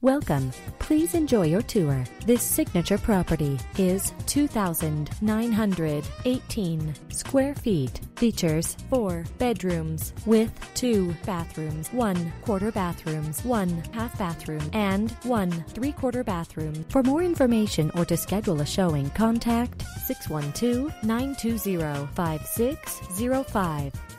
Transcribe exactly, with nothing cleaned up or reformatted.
Welcome. Please enjoy your tour. This signature property is two thousand nine hundred eighteen square feet. Features four bedrooms with two bathrooms, one quarter bathrooms, one half bathroom, and one three-quarter bathroom. For more information or to schedule a showing, contact six one two, nine two zero, five six zero five.